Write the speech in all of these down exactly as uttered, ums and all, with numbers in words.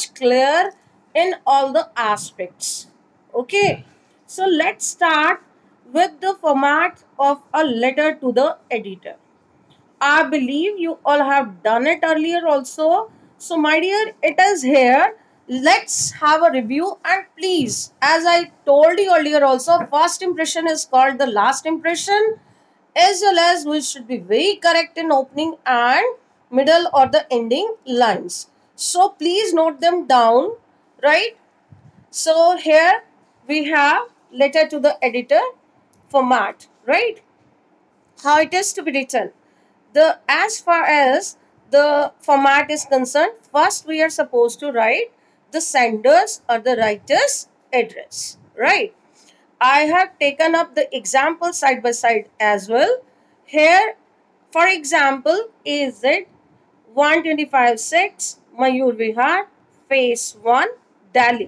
much clear in all the aspects. Okay, so let's start with the format of a letter to the editor. I believe you all have done it earlier also. So, my dear, it is here. Let's have a review. And please, as I told you earlier also, first impression is called the last impression, as well as we should be very correct in opening and middle or the ending lines. So, please note them down, right? So, here we have letter to the editor format, right? How it is to be written. The as far as the format is concerned, first we are supposed to write the sender's or the writer's address, right? I have taken up the example side by side as well. Here, for example, is it one twenty-five six Mayur Vihar, phase one, Delhi,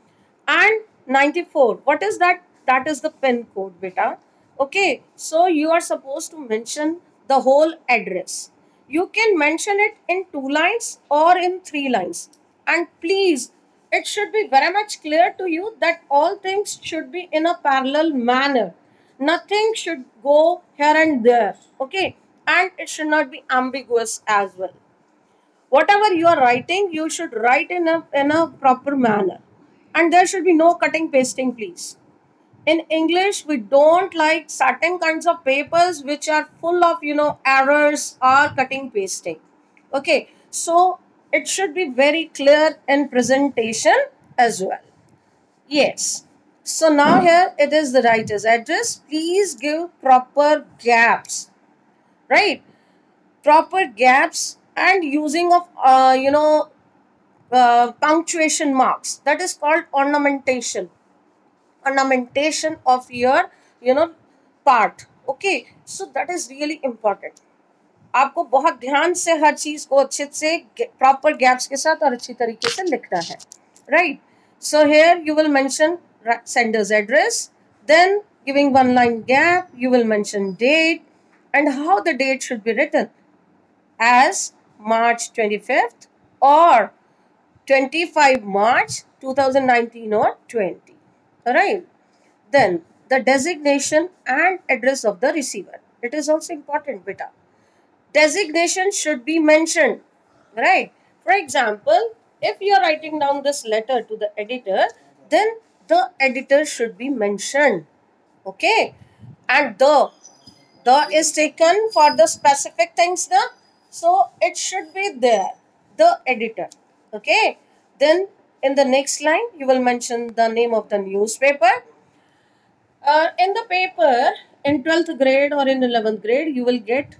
and ninety-four. What is that? That is the pin code, beta. Okay, so you are supposed to mention the whole address. You can mention it in two lines or in three lines. And please, it should be very much clear to you that all things should be in a parallel manner. Nothing should go here and there. Okay, and it should not be ambiguous as well. Whatever you are writing, you should write in a, in a proper manner. And there should be no cutting pasting, please. In English, we don't like certain kinds of papers which are full of, you know, errors or cutting pasting. Okay, so it should be very clear in presentation as well. Yes. So now here it is the writer's address. Please give proper gaps, right? Proper gaps and using of, uh, you know, uh, punctuation marks. That is called ornamentation. Ornamentation of your, you know, part. Okay, so that is really important. आपको बहुत ध्यान से हर चीज को अच्छे से proper gaps के साथ और अच्छी तरीके से लिखना है, right? So here you will mention sender's address, then giving one line gap, you will mention date, and how the date should be written as March twenty-fifth or twenty-five March two thousand nineteen or twenty. Alright. Then the designation and address of the receiver. It is also important, beta. Designation should be mentioned, right? For example, if you are writing down this letter to the editor, then the editor should be mentioned. Okay. And the the is taken for the specific things now. So it should be there. The editor. Okay. Then in the next line, you will mention the name of the newspaper. Uh, in the paper, in twelfth grade or in eleventh grade, you will get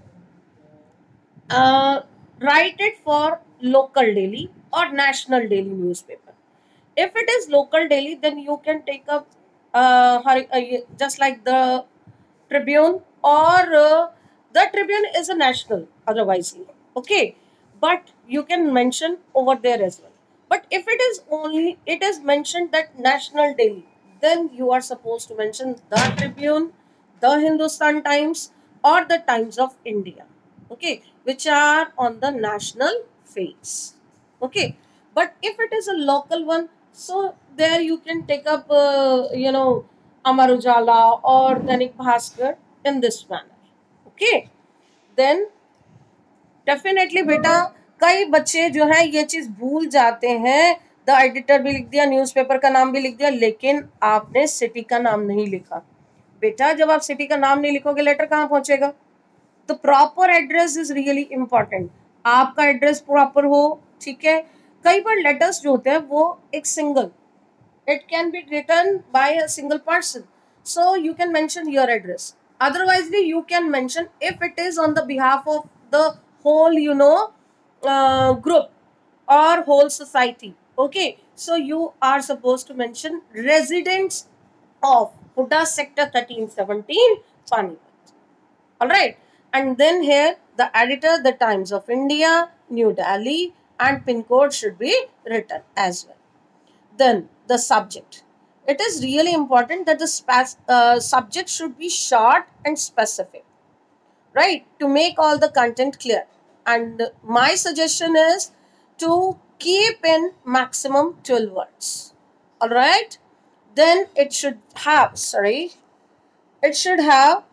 uh, write it for local daily or national daily newspaper. If it is local daily, then you can take up uh, just like the Tribune or uh, the Tribune is a national otherwise. Okay, but you can mention over there as well. But if it is only, it is mentioned that national daily, then you are supposed to mention the Tribune, the Hindustan Times or the Times of India. Okay, which are on the national face. Okay, but if it is a local one, so there you can take up, uh, you know, Amar Ujala or Dainik Bhaskar in this manner. Okay, then definitely बेटा कई बच्चे जो है ये चीज भूल जाते हैं. द एडिटर भी लिख दिया, न्यूज़पेपर का नाम भी लिख दिया, लेकिन आपने सिटी का नाम नहीं लिखा. बेटा जब आप सिटी का नाम नहीं लिखोगे लेटर कहाँ पहुंचेगा? The proper address is really important. आपका एड्रेस प्रॉपर हो, ठीक है. कई बार लेटर्स जो होते हैं वो एक single, it can be written by a single person, so you can mention your address. Otherwise you can mention if it is on the behalf of the whole, you know, uh, group or whole society. Okay, so you are supposed to mention residents of Huda sector thirteen seventeen Panipat. All right, and then here the editor, the Times of India, New Delhi, and pin code should be written as well. Then the subject. It is really important that the uh, subject should be short and specific, right, to make all the content clear. And my suggestion is to keep in maximum twelve words. All right, then it should have, sorry, it should have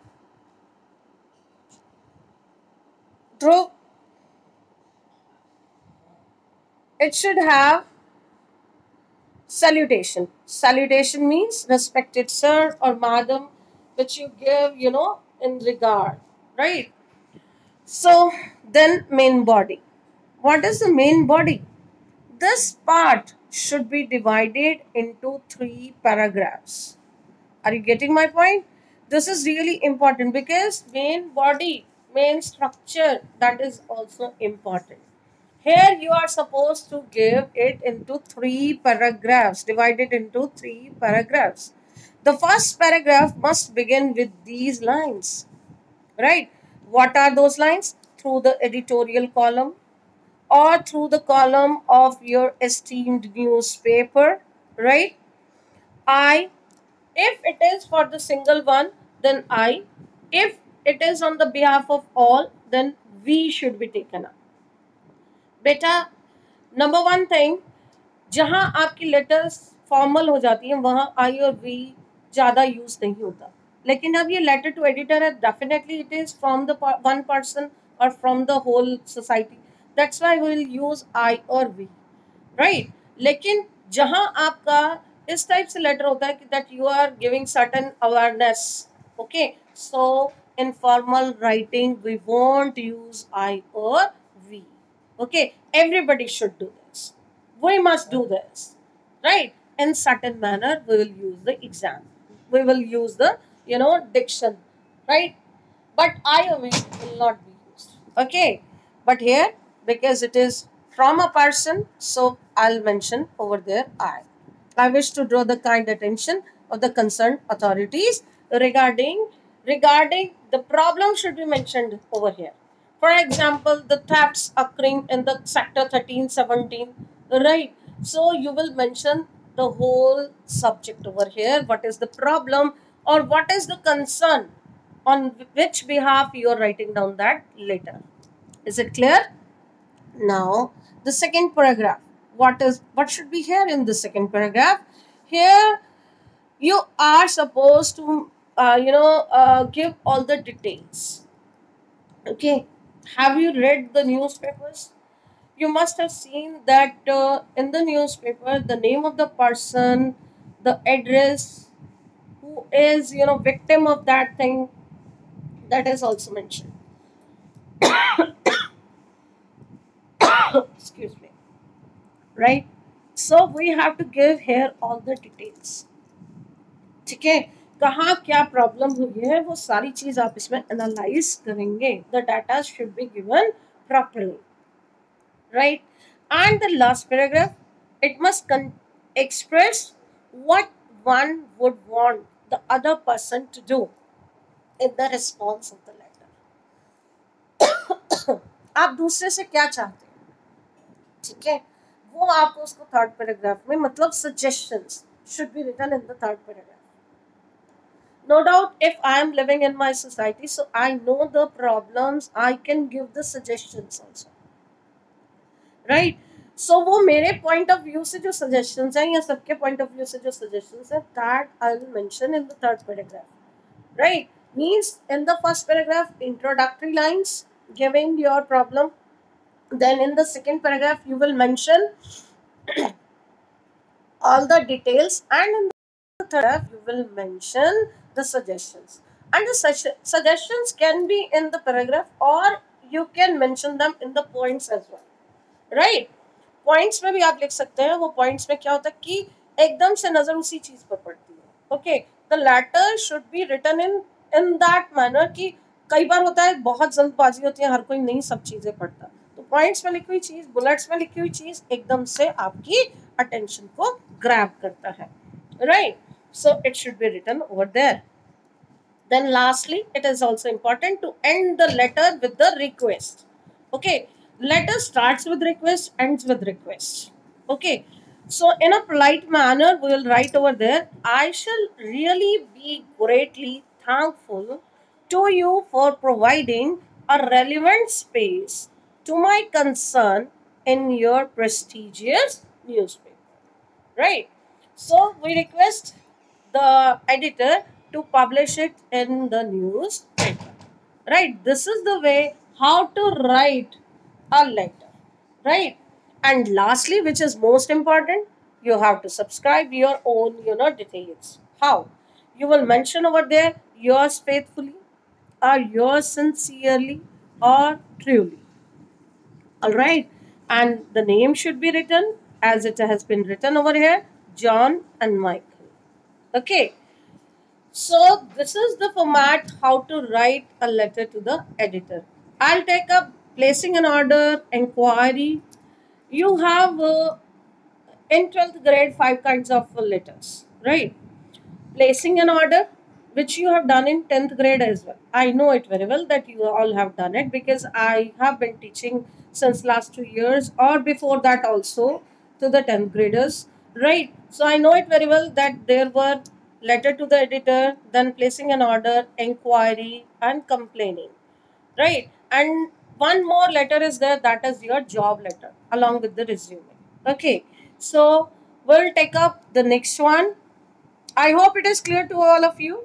true, it should have salutation. Salutation means respected sir or madam, which you give, you know, in regard, right? So then main body. What is the main body? This part should be divided into three paragraphs. Are you getting my point? This is really important because main body, main structure, that is also important. Here you are supposed to give it into three paragraphs, divided into three paragraphs. The first paragraph must begin with these lines, right? What are those lines? Through the editorial column or through the column of your esteemed newspaper, right? I, if it is for the single one, then I. If it is on the behalf of all, then we should be taken up. बेटा number one thing, जहां आपकी letters formal हो जाती हैं वहां आई और we ज़्यादा use नहीं होता, लेकिन अब ये लेटर टू एडिटर है, definitely it is from the one person और from the whole society, that's why we will use I और वी, राइट। लेकिन जहां आपका इस टाइप से लेटर होता है कि that you are giving certain awareness, okay, so in formal writing we won't use I और we, okay, everybody should do this, we must do this, right? In certain manner we will use the exam, we will use the, you know, diction, right? But I or we will not be used, okay? But here, because it is from a person, so I'll mention over there I. I wish to draw the kind attention of the concerned authorities regarding regarding the problem should be mentioned over here. For example, the thefts occurring in the sector thirteen seventeen, right? So you will mention the whole subject over here. What is the problem or what is the concern on which behalf you are writing down that letter? Is it clear? Now, the second paragraph. What is what should be here in the second paragraph? Here, you are supposed to, uh, you know, uh, give all the details. Okay. Have you read the newspapers? You must have seen that uh, in the newspaper, the name of the person, the address, who is, you know, victim of that thing, that is also mentioned. Excuse me. Right? So we have to give here all the details. ठीक है, कहाँ क्या problem हुई है वो सारी चीज आप इसमें एनालाइज करेंगे. The data should be given properly, right? And the last paragraph, it must express what one would want the other person to do in the response of the letter. आप दूसरे से क्या चाहते हैं, ठीक है, वो आपको उसको थर्ड पैराग्राफ में, मतलब suggestions should be written in the third paragraph. No doubt, if I am living in my society, so I know the problems, I can give the suggestions also, right? So वो मेरे point of view से जो suggestions हैं या सबके point of view से जो suggestions हैं, that I will mention in the third paragraph, right? Means in the first paragraph, introductory lines giving your problem, then in the second paragraph you will mention all the details, and in the third paragraph you will mention the suggestions. And the su suggestions can be in the paragraph or you can mention them in the points as well, right? Points में भी आप लिख सकते हैं. वो points में क्या होता है कि एकदम से नजर उसी चीज पर पड़ती है. Okay, the letter should be written in in that manner कि कई बार होता है बहुत जल्दबाजी होती है, हर कोई नहीं सब चीजें पढ़ता, तो पॉइंट्स में लिखी हुई चीज, बुलेट्स में लिखी हुई चीज एकदम से आपकी अटेंशन को ग्रैब करता है, right? So it should be written over there. Then lastly, it is also important to end the letter with the request. Okay, letter starts with request, ends with request. Okay, so in a polite manner, we will write over there, I shall really be greatly thankful to you for providing a relevant space to my concern in your prestigious newspaper, right? So we request the editor to publish it in the newspaper, right? This is the way how to write a letter, right? And lastly, which is most important, you have to subscribe your own, you know, details. How? You will mention over there yours faithfully, or yours sincerely, or truly. All right. And the name should be written as it has been written over here, John and Michael. Okay. So this is the format how to write a letter to the editor. I'll take up placing an order, inquiry. You have uh, in twelfth grade five kinds of uh, letters, right? Placing an order, which you have done in tenth grade as well. I know it very well that you all have done it because I have been teaching since last two years or before that also to the tenth graders, right? So I know it very well that there were letter to the editor, then placing an order, inquiry, and complaining, right? And one more letter is there, that is your job letter along with the resume. Okay, so we'll take up the next one. I hope it is clear to all of you,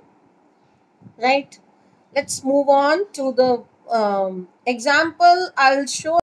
right? Let's move on to the um, example. I'll show